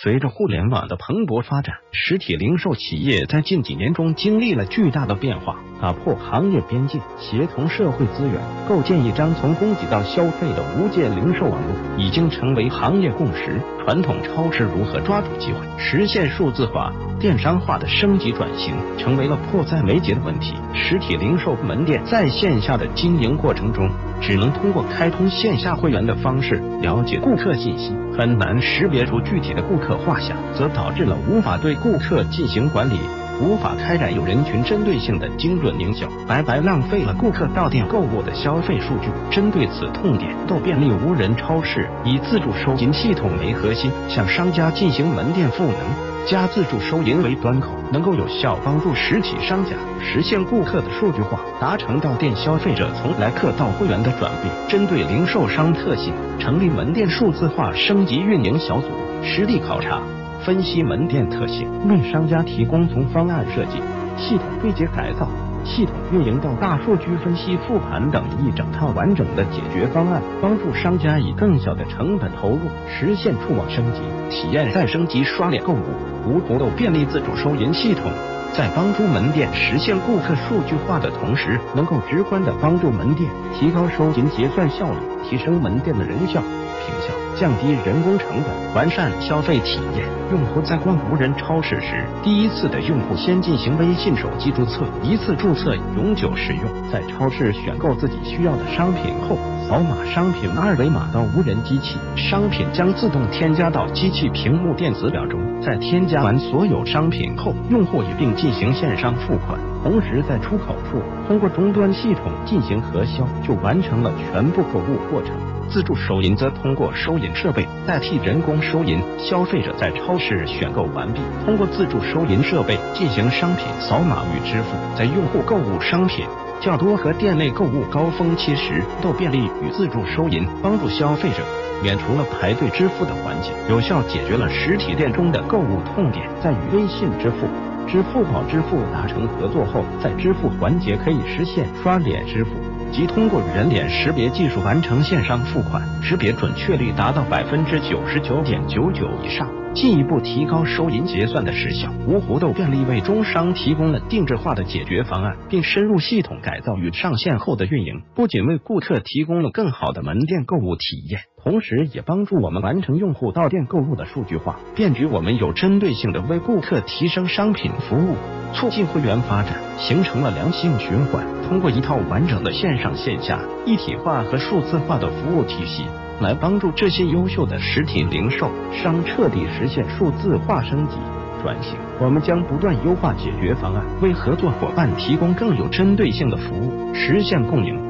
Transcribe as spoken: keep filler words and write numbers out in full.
随着互联网的蓬勃发展，实体零售企业在近几年中经历了巨大的变化，打破行业边界，协同社会资源，构建一张从供给到消费的无界零售网络，已经成为行业共识。传统超市如何抓住机会，实现数字化、电商化的升级转型，成为了迫在眉睫的问题。实体零售门店在线下的经营过程中，只能通过开通线下会员的方式了解顾客信息，很难识别出具体的顾客画像，则导致了无法对顾客进行管理，无法开展有人群针对性的精准营销，白白浪费了顾客到店购物的消费数据。针对此痛点，豆便利无人超市以自助收银系统为核心，向商家进行门店赋能，加自助收银为端口，能够有效帮助实体商家实现顾客的数据化，达成到店消费者从来客到会员的转变。针对零售商特性，成立门店数字化升级运营小组，实地考察分析门店特性，为商家提供从方案设计、系统对接改造、系统运营到大数据分析复盘等一整套完整的解决方案，帮助商家以更小的成本投入实现触网升级、体验再升级、刷脸购物。无图豆便利自主收银系统在帮助门店实现顾客数据化的同时，能够直观的帮助门店提高收银结算效率，提升门店的人效、品效，降低人工成本，完善消费体验。用户在逛无人超市时，第一次的用户先进行微信手机注册，一次注册永久使用。在超市选购自己需要的商品后，扫码商品二维码到无人机器，商品将自动添加到机器屏幕电子表中。在添加完所有商品后，用户一并进行线上付款，同时在出口处通过终端系统进行核销，就完成了全部购物过程。自助收银则通过收银设备代替人工收银，消费者在超市选购完毕，通过自助收银设备进行商品扫码与支付。在用户购物商品较多和店内购物高峰期时，豆便利与自助收银帮助消费者免除了排队支付的环节，有效解决了实体店中的购物痛点。在与微信支付、支付宝支付达成合作后，在支付环节可以实现刷脸支付，即通过人脸识别技术完成线上付款，识别准确率达到百分之九十九点九九以上，进一步提高收银结算的时效。芜湖豆便利为中商提供了定制化的解决方案，并深入系统改造与上线后的运营，不仅为顾客提供了更好的门店购物体验，同时也帮助我们完成用户到店购物的数据化，便于我们有针对性的为顾客提升商品服务，促进会员发展，形成了良性循环。通过一套完整的线上线下一体化和数字化的服务体系，来帮助这些优秀的实体零售商彻底实现数字化升级转型。我们将不断优化解决方案，为合作伙伴提供更有针对性的服务，实现共赢。